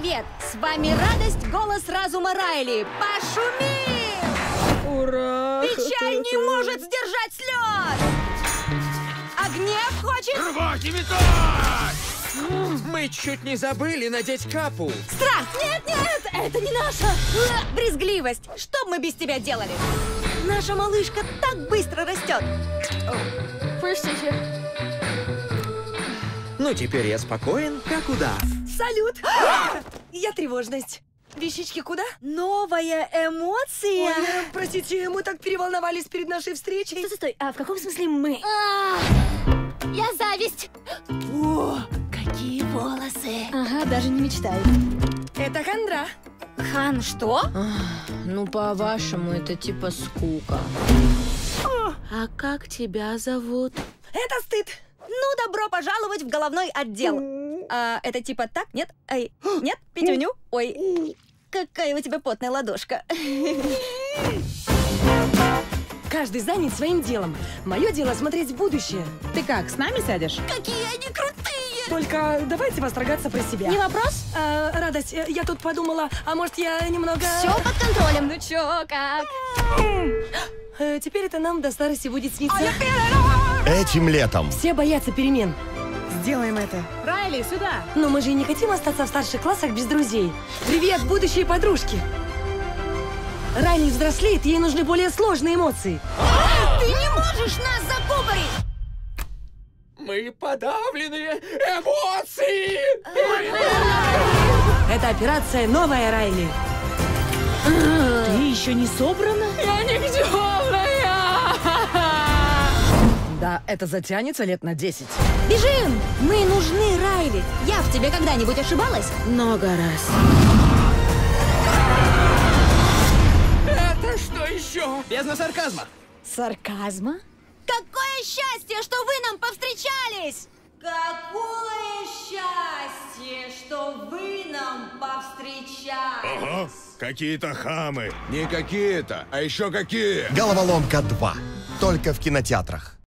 привет! С вами радость, голос разума Райли. Пошумим! Ура! Печаль не может сдержать слез! А гнев хочет... Рвать и метать! Мы чуть не забыли надеть капу. Страх! Нет, нет, это не наша! Брезгливость! Что бы мы без тебя делали? Наша малышка так быстро растет. Простите. Ну, теперь я спокоен, как удав. Салют! Я тревожность. Вещички куда? Новая эмоция! Ой, простите, мы так переволновались перед нашей встречей. Стой, а в каком смысле мы? Я зависть! О, какие волосы! Ага, даже не мечтаю. Это хандра. Хан, что? Ну, по-вашему, это типа скука. А как тебя зовут? Это стыд. Ну, добро пожаловать в головной отдел. А, это типа так? Нет? Ай, нет? Пятюню? Ой, какая у тебя потная ладошка. Каждый занят своим делом. Мое дело смотреть в будущее. Ты как, с нами сядешь? Какие они крутые! Только давайте восторгаться про себя. Не вопрос? Радость, я тут подумала, а может я немного... Все под контролем. Ну чё, как? Теперь это нам до старости будет сниться. Этим летом. Все боятся перемен. Сделаем это. Райли, сюда! Но мы же и не хотим остаться в старших классах без друзей. Привет, будущие подружки! Райли взрослеет, ей нужны более сложные эмоции. Ты не можешь нас закупорить! Мы подавленные эмоции! Это операция «Новая Райли». Ты еще не собрана? Я никчемная! Да, это затянется лет на 10. Бежим! Мы нужны Райли. Я в тебе когда-нибудь ошибалась? Много раз. Это что еще? Бездна сарказма. Сарказма? Какое счастье, что вы нам повстречались! Какое счастье, что вы нам повстречались! Ага, какие-то хамы. Не какие-то, а еще какие. Головоломка 2. Только в кинотеатрах.